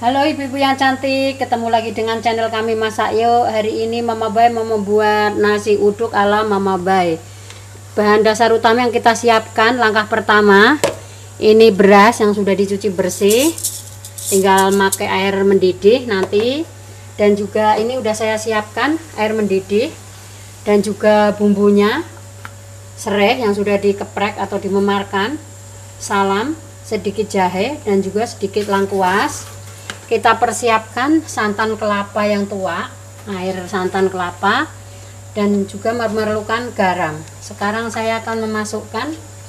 Halo ibu-ibu yang cantik, ketemu lagi dengan channel kami Masak Yuk. Hari ini Mama Bay mau membuat nasi uduk ala Mama Bay. Bahan dasar utama yang kita siapkan, langkah pertama, ini beras yang sudah dicuci bersih, tinggal pakai air mendidih nanti. Dan juga ini udah saya siapkan air mendidih dan juga bumbunya, serai yang sudah dikeprek atau dimemarkan, salam, sedikit jahe dan juga sedikit lengkuas. Kita persiapkan santan kelapa yang tua, air santan kelapa, dan juga memerlukan garam. Sekarang saya akan memasukkan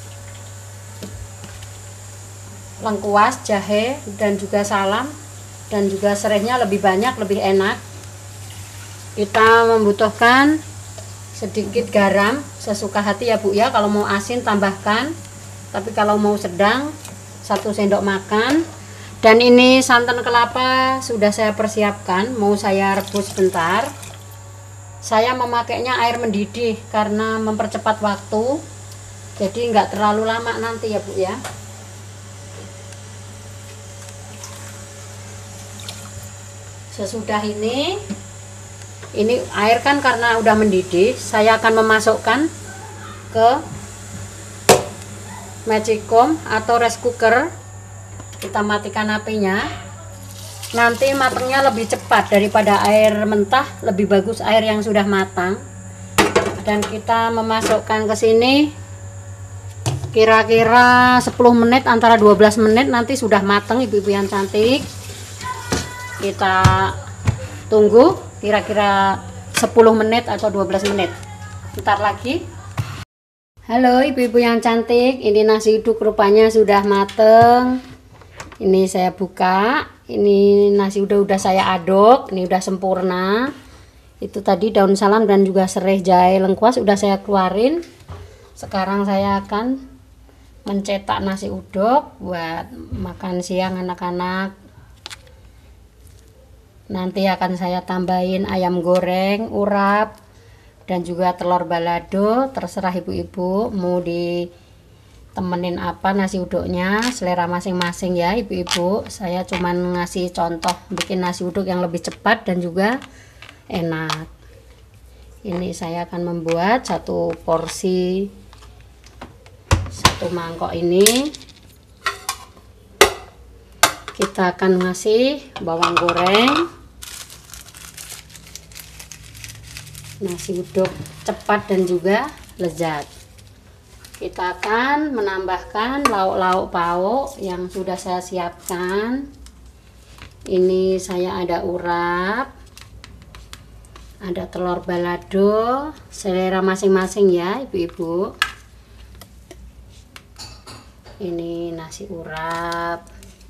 lengkuas, jahe, dan juga salam, dan juga serainya lebih banyak, lebih enak. Kita membutuhkan sedikit garam, sesuka hati ya Bu ya. Kalau mau asin tambahkan, tapi kalau mau sedang 1 sendok makan. Dan ini santan kelapa sudah saya persiapkan, mau saya rebus sebentar. Saya memakainya air mendidih karena mempercepat waktu, jadi nggak terlalu lama nanti ya Bu ya. Sesudah ini air kan karena udah mendidih, saya akan memasukkan ke magicom atau rice cooker. Kita matikan apinya, nanti matangnya lebih cepat daripada air mentah, lebih bagus air yang sudah matang. Dan kita memasukkan ke sini kira-kira 10 menit, antara 12 menit nanti sudah matang ibu-ibu yang cantik. Kita tunggu kira-kira 10 menit atau 12 menit. Bentar lagi. Halo ibu-ibu yang cantik, ini nasi uduk rupanya sudah mateng. Ini saya buka, ini nasi udah saya aduk, ini udah sempurna. Itu tadi daun salam dan juga serai, jahe, lengkuas udah saya keluarin. Sekarang saya akan mencetak nasi uduk buat makan siang anak-anak. Nanti akan saya tambahin ayam goreng, urap, dan juga telur balado. Terserah ibu-ibu mau temenin apa nasi uduknya, selera masing-masing ya ibu-ibu. Saya cuman ngasih contoh bikin nasi uduk yang lebih cepat dan juga enak. Ini saya akan membuat 1 porsi, 1 mangkok ini. Kita akan ngasih bawang goreng. Nasi uduk cepat dan juga lezat. Kita akan menambahkan lauk-lauk pauk yang sudah saya siapkan. Ini saya ada urap, ada telur balado, selera masing-masing ya ibu-ibu. Ini nasi urap.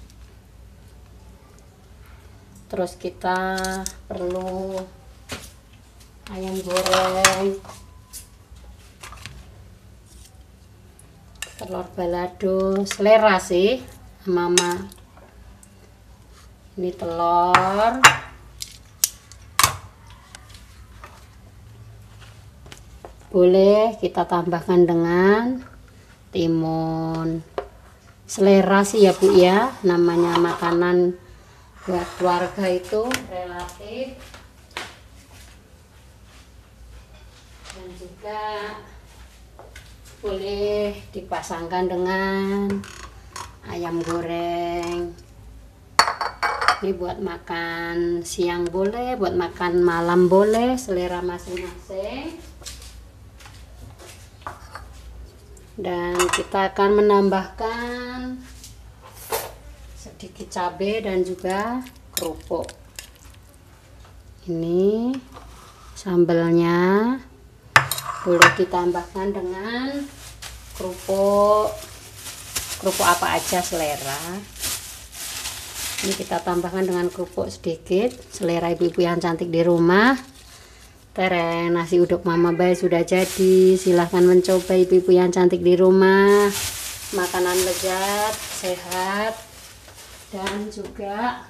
Terus kita perlu ayam goreng, telur balado, selera sih mama. Ini telur, boleh kita tambahkan dengan timun, selera sih ya Bu ya. Namanya makanan buat keluarga itu relatif. Dan juga boleh dipasangkan dengan ayam goreng. Ini buat makan siang boleh, buat makan malam boleh, selera masing-masing. Dan kita akan menambahkan sedikit cabai dan juga kerupuk. Ini sambalnya boleh ditambahkan dengan kerupuk apa aja selera. Ini kita tambahkan dengan kerupuk sedikit, selera ibu-ibu yang cantik di rumah. Tereng, nasi uduk Mama Bay sudah jadi. Silahkan mencoba ibu-ibu yang cantik di rumah. Makanan lezat, sehat, dan juga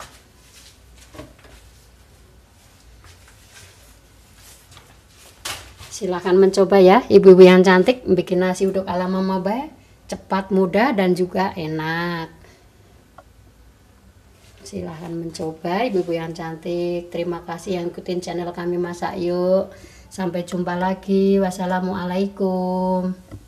silahkan mencoba ya ibu-ibu yang cantik bikin nasi uduk ala Mama Bay. Cepat, mudah, dan juga enak. Silahkan mencoba ibu-ibu yang cantik. Terima kasih yang ikutin channel kami Masak Yuk. Sampai jumpa lagi. Wassalamualaikum.